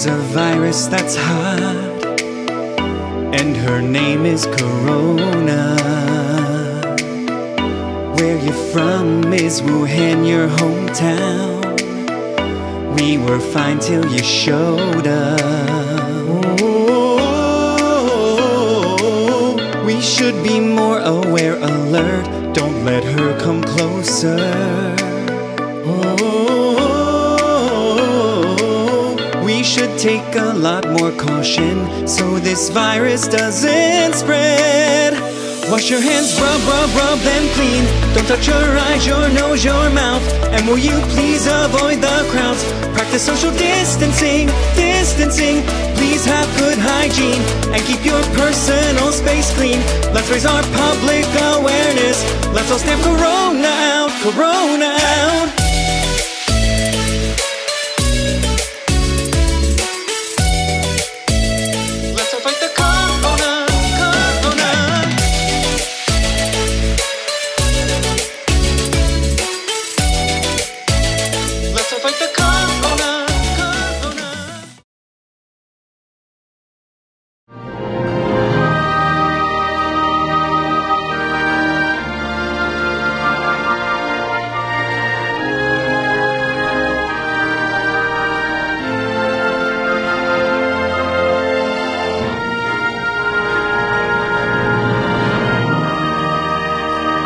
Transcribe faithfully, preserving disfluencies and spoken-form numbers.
There's a virus that's hot, and her name is Corona. Where you're from is Wuhan, your hometown. We were fine till you showed up. Oh, we should be more aware, alert. Don't let her come closer. Oh, we should take a lot more caution so this virus doesn't spread. Wash your hands, rub, rub, rub them clean. Don't touch your eyes, your nose, your mouth. And will you please avoid the crowds? Practice social distancing, distancing. Please have good hygiene and keep your personal space clean. Let's raise our public awareness. Let's all stamp Corona out, Corona out.